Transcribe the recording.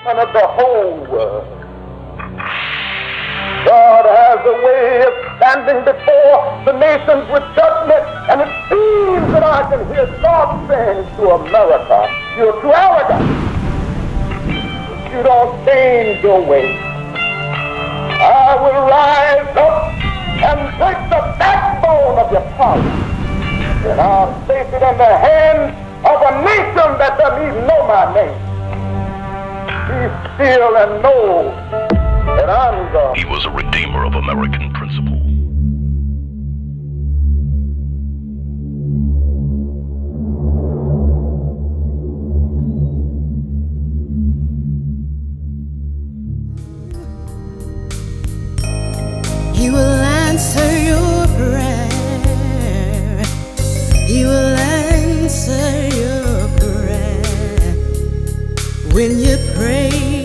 of the whole world. God has a way of standing before the nations with judgment, and it seems that I can hear God saying to America, you're too arrogant. You don't change your way. I will rise up and break the backbone of your power, and I'll place it in the hands of a nation that doesn't even know my name. Be still and know that I'm God. He was a redeemer of American principle. He will answer your prayer. He will answer your prayer when you pray.